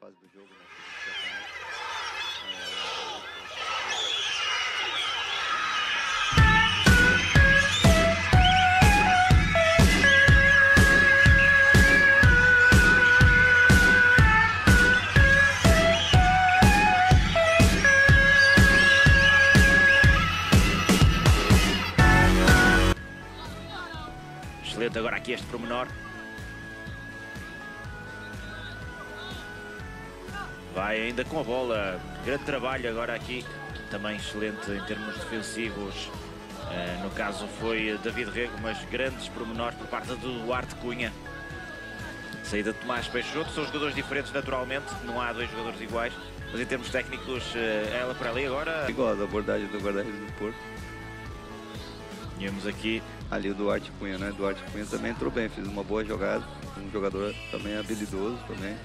fase do jogo, né? Excelente agora aqui este pormenor. Vai ainda com a bola. Grande trabalho agora aqui. Também excelente em termos defensivos. No caso foi David Rego, mas grandes pormenores por parte do Duarte Cunha. Saída de Tomás Peixoto. São jogadores diferentes naturalmente. Não há dois jogadores iguais. Mas em termos técnicos, ela por ali agora... Igual a abordagem do guarda-redes do Porto. Tínhamos aqui ali o Duarte Cunha, né? Duarte Cunha também entrou bem, fez uma boa jogada. Um jogador também habilidoso, também.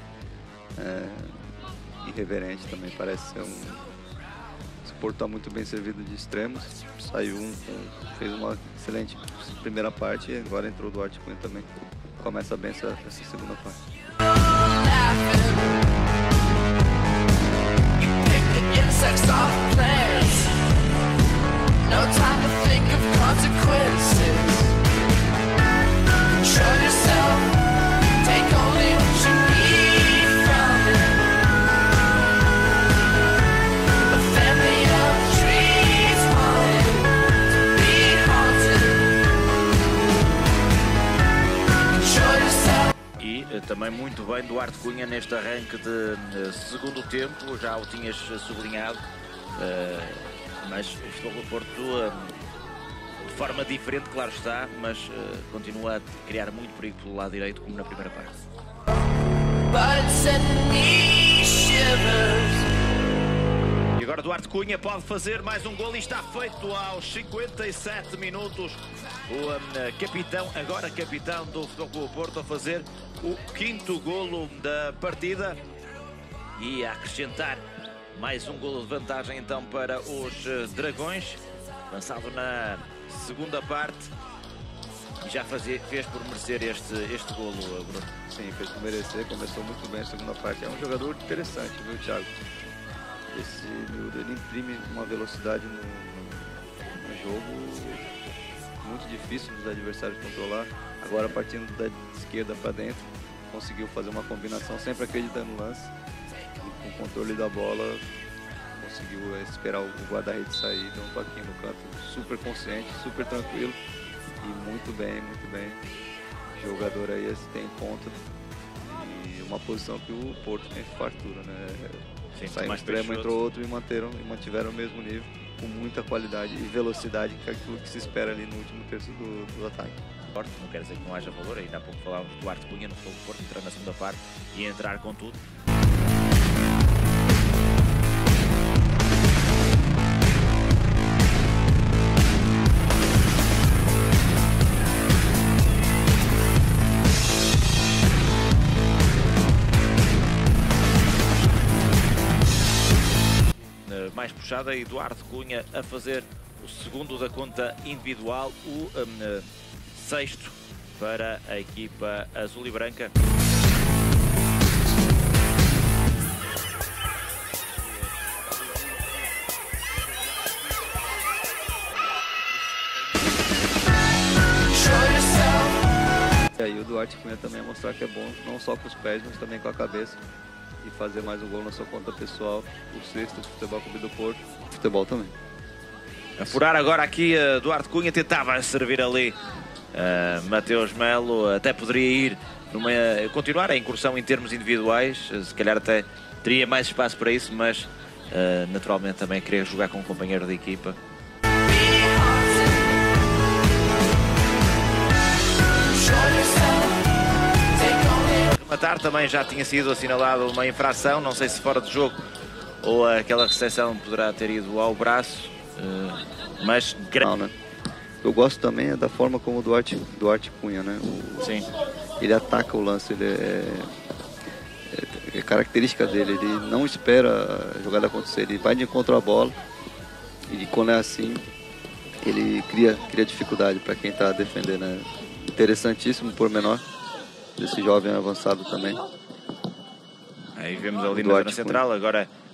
Irreverente também, parece ser um... O Porto está muito bem servido de extremos. Saiu fez uma excelente primeira parte e agora entrou o Duarte Cunha também. Começa bem essa segunda parte. Também muito bem Duarte Cunha neste arranque de segundo tempo, já o tinhas sublinhado, mas o Futebol do Porto de forma diferente, claro está, mas continua a criar muito perigo pelo lado direito, como na primeira parte. E agora Duarte Cunha pode fazer mais um gol e está feito aos 57 minutos. O capitão, agora capitão do Futebol do Porto, a fazer o quinto golo da partida e a acrescentar mais um golo de vantagem então para os Dragões, lançado na segunda parte, e já fez por merecer este golo, Bruno. Sim, fez por merecer, começou muito bem a segunda parte. É um jogador interessante, viu, Thiago? Esse miúdo, ele imprime uma velocidade no jogo muito difícil dos adversários controlar. Agora, partindo da esquerda para dentro, conseguiu fazer uma combinação, sempre acreditando no lance. E com o controle da bola, conseguiu esperar o guarda-redes sair, deu um toquinho no canto, super consciente, super tranquilo e muito bem, muito bem. O jogador aí tem ponta e uma posição que o Porto tem fartura, né? Saiu um extremo, entrou outro e mantiveram o mesmo nível, com muita qualidade e velocidade, que é aquilo que se espera ali no último terço do ataque. Não quer dizer que não haja valor, ainda há pouco falávamos do Duarte Cunha no Futebol do Porto, entrar na segunda parte e entrar com tudo. Mais puxada, e Duarte Cunha a fazer o segundo da conta individual, o sexto para a equipa azul e branca. E aí o Duarte Cunha também a mostrar que é bom, não só com os pés, mas também com a cabeça. E fazer mais um gol na sua conta pessoal, o sexto do Futebol Clube do Porto, futebol também. A furar agora aqui Duarte Cunha, tentava servir ali Mateus Melo, até poderia ir continuar a incursão em termos individuais, se calhar até teria mais espaço para isso, mas naturalmente também queria jogar com um companheiro de equipa. Matar também já tinha sido assinalado uma infração, não sei se fora de jogo ou aquela recepção poderá ter ido ao braço, mas... Não, né? Eu gosto também da forma como o Duarte Cunha, né? Sim. Ele ataca o lance, é característica dele, ele não espera a jogada acontecer, ele vai de encontro à bola e quando é assim, ele cria dificuldade para quem está defendendo, né? Interessantíssimo pormenor desse jovem avançado também. Aí vemos ali na zona central, agora